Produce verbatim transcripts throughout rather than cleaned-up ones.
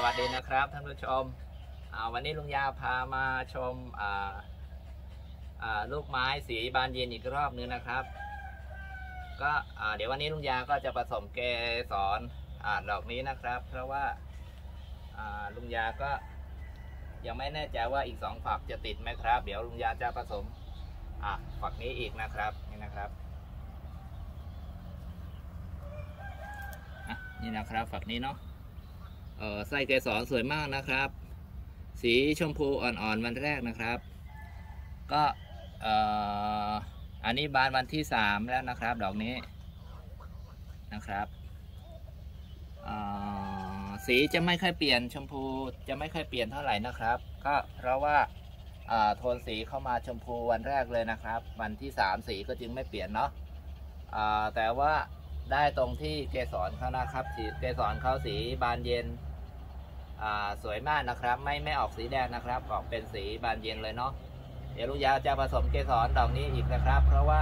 วัสดีนะครับท่านผู้ชมวันนี้ลุงยาพามาชมลูกไม้สีบานเย็นอีกรอบนึงนะครับก็เดี๋ยววันนี้ลุงยาก็จะผสมเกสรดอกนี้นะครับเพราะว่าลุงยาก็ยังไม่แน่ใจว่าอีกสองฝักจะติดไหมครับเดี๋ยวลุงยาจะผสมฝักนี้อีกนะครับนี่นะครับนี่นะครับฝักนี้เนาะเออไส้เกสรสวยมากนะครับสีชมพูอ่อนๆวันแรกนะครับก็เอ่ออันนี้บานวันที่สามแล้วนะครับดอกนี้นะครับสีจะไม่ค่อยเปลี่ยนชมพูจะไม่ค่อยเปลี่ยนเท่าไหร่นะครับก็เพราะว่าโทนสีเข้ามาชมพูวันแรกเลยนะครับวันที่สามสีก็จึงไม่เปลี่ยนเนาะแต่ว่าได้ตรงที่เกสรเขานะครับสีเกสรเขาสีบานเย็นสวยมากนะครับไม่ไม่ออกสีแดงนะครับออกเป็นสีบานเย็นเลยเนาะเดี๋ยวลุงยาจะผสมเกสรดอกนี้อีกนะครับเพราะว่า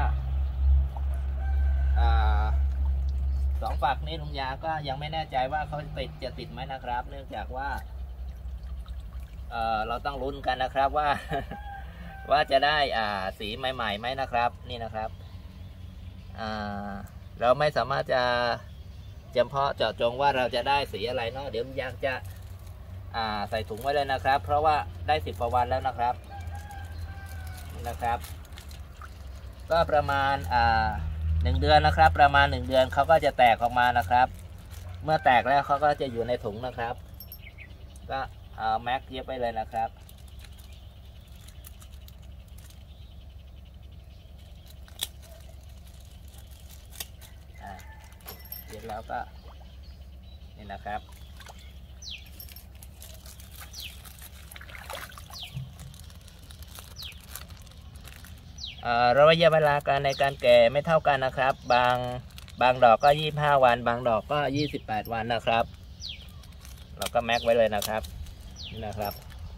สองฝักนี้ลุงยาก็ยังไม่แน่ใจว่าเขาติดจะติดไหมนะครับเนื่องจากว่าเอ่อเราต้องลุ้นกันนะครับว่าว่าจะได้อ่าสีใหม่ๆไหมนะครับนี่นะครับอ่าเราไม่สามารถจะจำเพาะเจาะจงว่าเราจะได้สีอะไรเนาะเดี๋ยวลุงยาจะอ่าใส่ถุงไว้เลยนะครับเพราะว่าได้สิบกว่าวันแล้วนะครับนี่นะครับก็ประมาณอ่าหนึ่งเดือนนะครับประมาณหนึ่งเดือนเขาก็จะแตกออกมานะครับเมื่อแตกแล้วเขาก็จะอยู่ในถุงนะครับก็เอาแม็กเย็บไปเลยนะครับเย็บแล้วก็นี่นะครับระยะเวลาการในการแก่ไม่เท่ากันนะครับบางบางดอกก็ยี่สิบห้าวันบางดอกก็ยี่สิบแปดวันนะครับเราก็แม็กไว้เลยนะครับนี่นะครับ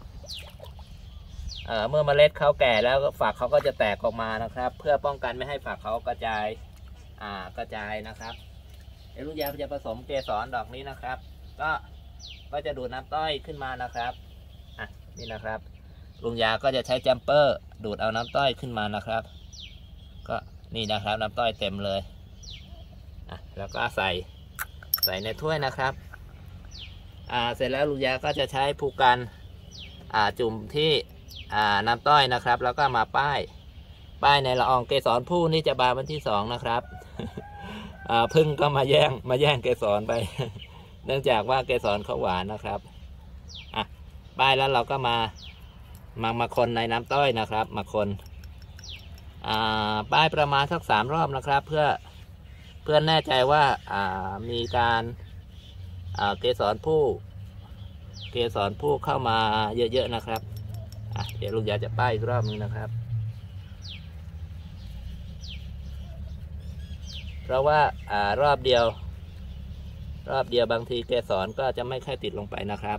เมื่อเมล็ดเขาแก่แล้วฝักเขาก็จะแตกออกมานะครับเพื่อป้องกันไม่ให้ฝักเขากระจายกระจายนะครับเดี๋ยวลุงยาจะผสมเกสรดอกนี้นะครับก็ก็จะดูดน้ำต้อยขึ้นมานะครับอ่ะนี่นะครับลุงยาก็จะใช้จัมเปอร์ดูดเอาน้ำต้อยขึ้นมานะครับก็นี่นะครับน้ำต้อยเต็มเลยอ่ะแล้วก็ใส่ใส่ในถ้วยนะครับอ่าเสร็จแล้วลุงยาก็จะใช้ภูกันอ่าจุ่มที่อ่าน้ำต้อยนะครับแล้วก็มาป้ายป้ายในละอองเกสรผู้นี่จะบานวันที่สองนะครับอ่าพึ่งก็มาแย่งมาแย่งเกสรไป เนื่องจากว่าเกสรเขาหวานนะครับอ่ะป้ายแล้วเราก็มามามาคนในน้ำต้อยนะครับมาคนอ่าป้ายประมาณสักสามรอบนะครับเพื่อเพื่อแน่ใจว่าอ่ามีการอ่าเกสรผู้เกสรผู้เข้ามาเยอะๆนะครับอ่ะเดี๋ยวลุงยาจะป้ายอีกรอบนึงนะครับเพราะว่าอ่ารอบเดียวรอบเดียวบางทีเกสรก็จะไม่ค่อยติดลงไปนะครับ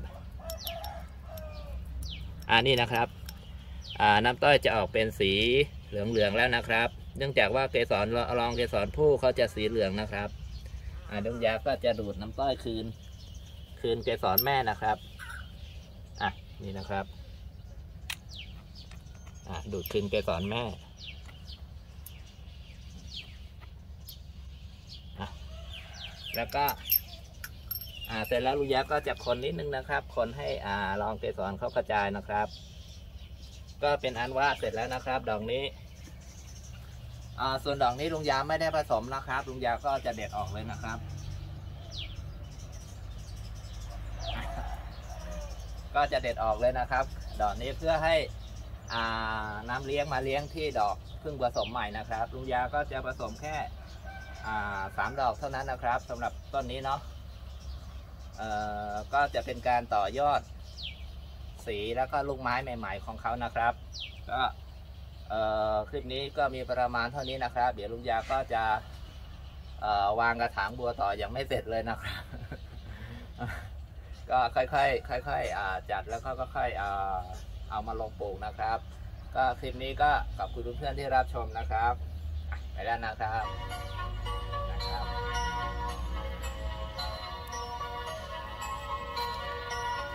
อ่านี่นะครับอ่าน้ำต้อยจะออกเป็นสีเหลืองๆแล้วนะครับเนื่องจากว่าเกสรรองเกสรผู้เขาจะสีเหลืองนะครับอ่าลุงยาก็จะดูดน้ำต้อยคืนคืนเกสรแม่นะครับอ่ะนี่นะครับอ่าดูดคืนเกสรแม่อ่ะแล้วก็อ่าเสร็จแล้วลุงยาก็จะคนนิดนึงนะครับคนให้อ่ารองเกสรเขากระจายนะครับก็เป็นอันว่าเสร็จแล้วนะครับดอกนี้อ่าส่วนดอกนี้ลุงยาไม่ได้ผสมนะครับลุงยาก็จะเด็ดออกเลยนะครับก็จะเด็ดออกเลยนะครับดอกนี้เพื่อให้อ่าน้ำเลี้ยงมาเลี้ยงที่ดอกเพิ่งผสมใหม่นะครับลุงยาก็จะผสมแค่อ่าสามดอกเท่านั้นนะครับสำหรับต้นนี้เนาะเอ่อก็จะเป็นการต่อยอดสีแล้วก็ลูกไม้ใหม่ๆของเขานะครับก็เอ่อคลิปนี้ก็มีประมาณเท่านี้นะครับเดี๋ยวลุงยาก็จะเอ่อวางกระถางบัวต่อยังไม่เสร็จเลยนะครับ ก็ค่อยๆค่อยๆอ่าจัดแล้วก็ค่อยๆอ่าเอามาลงปลูกนะครับก็คลิปนี้ก็ขอบคุณเพื่อนๆที่รับชมนะครับไปแล้วนะครับนะครับ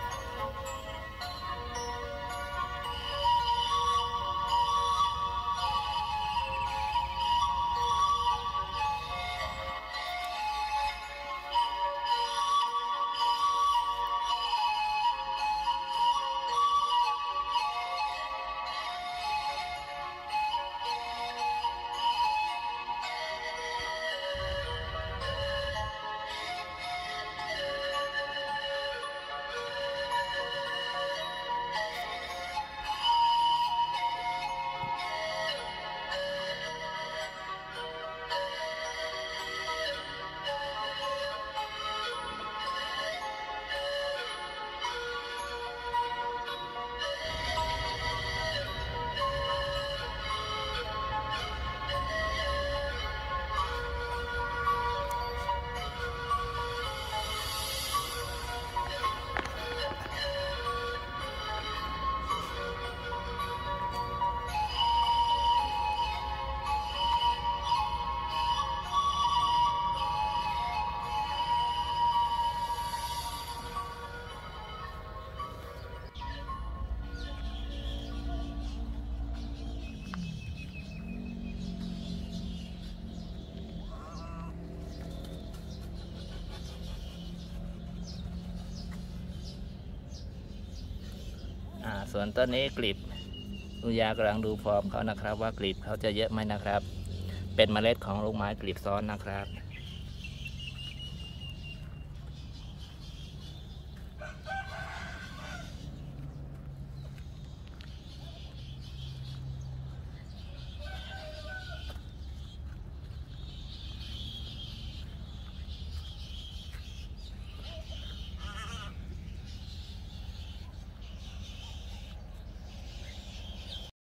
ส่วนต้นนี้กลีบลุงยากำลังดูฟอร์มเขานะครับ ว่ากลีบเขาจะเยอะไหมนะครับ เป็นเมล็ดของลูกไม้กลีบซ้อนนะครับ